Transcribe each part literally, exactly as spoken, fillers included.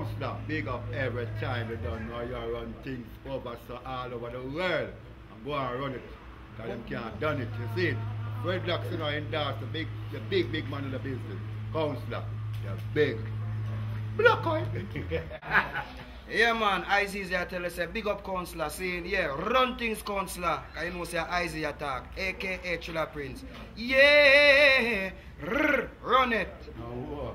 Counselor, big up every time you done know you run things over so all over the world. And go and run it. Because them can't done it, you see it. Red Blacks, you know, endorse the big, the big, big man in the business. Counselor, you're big. Black oil. Yeah, man, Isaiah tell us, big up counselor, saying, yeah, run things counselor. Because you know, say Isaiah talk, A K A Chilla Prince. Yeah, rrr, run it. Oh,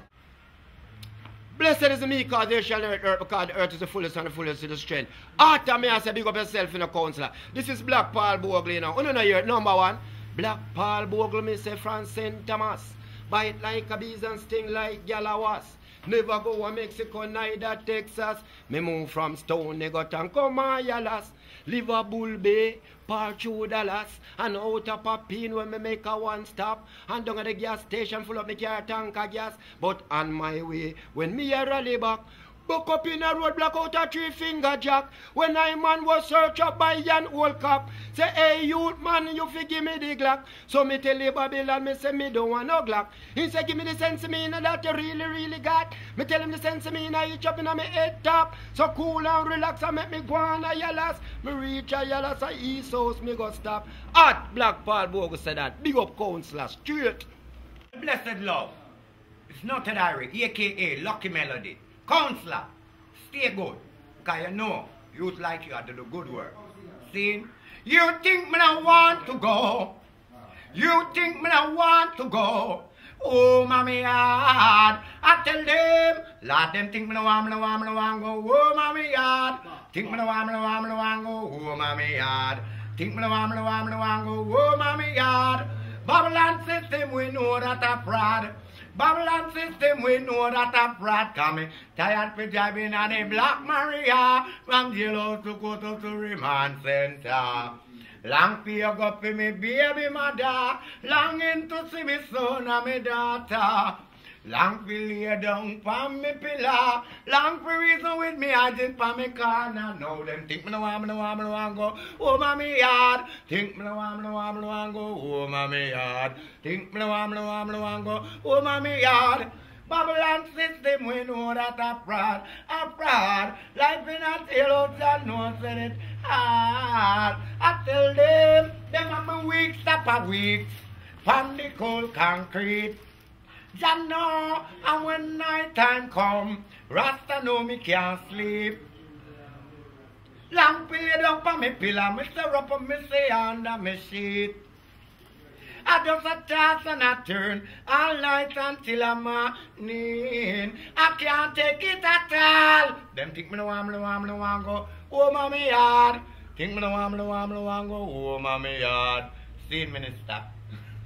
Blessed is me, because they shall inherit earth, because the earth is the fullest and the fullest of the strength. After me, I say, big up yourself in a counselor. This is Black Paul Bogle, you know. You know, hear it, number one. Black Paul Bogle, me say, from Saint Thomas. Bite like a bees and sting like Galawas. Never go to Mexico, neither Texas. Me move from Stone, Negot and come on, Yalas. Liverpool Bay, Park through Dallas. And out of Papine when me make a one stop. And down at the gas station full up me car tank of gas. But on my way, when me a rally back, buck up in a roadblock out a three finger jack. When I man was searched up by Jan Olcap. Say, hey youth man, you fi give me the Glock. So me tell the Babylon, me say me don't want no Glock. He say give me the sense of me in that you really, really got. Me tell him the sense of me in each up in my head top. So cool and relax and make me go on a Yalas. Me reach a Yalas a East House, me go stop. At Black Paul Bogle said that. Big up counselor, straight. Blessed love. It's not a diary, A K A Lucky Melody. Counselor, stay good. Because you know, youth like you are do the good work. See? You think me not want to go. You think me not want to go. Oh, mommy, yard. I tell them, lot them think me no want, me no want, me no want go. Oh, mommy, yard. Think me no want, me no want, me no want go. Oh, mommy, yard. Think me no want, me no want, me no want go. Oh, mommy, yard. Babylon system, we know that a fraud. Babylon system, we know that a fraud coming. Tired for driving on a Black Maria from jailhouse to go to, to remand center. Long for you go for me baby mother, longing to see me son and me daughter. Long for lay down for me pillar, long for reason with me I did for me corner. Now them think me no want, me no want, me no want go. Oh mommy yard, think me no want, me no want, me no want go. Oh mommy yard, think me no want, me no want, me no want go. Oh mommy yard. Babylon system, we know that a fraud, a fraud. Life in a tailhouse, and no said it hard. I tell them, them are my weeks, stop a weeks, from the cold concrete. Jah know, and when night time come, Rasta know me can't sleep. Long play down for me pillow, me stir up and me say under me sheet. I just a toss and a turn all night until I'm morning. I can't take it at all. Them think me no want, me no want, me no want go. Oh, mommy yard. Think me no want, me no want, me no want go. Oh, mommy yard. See me stop.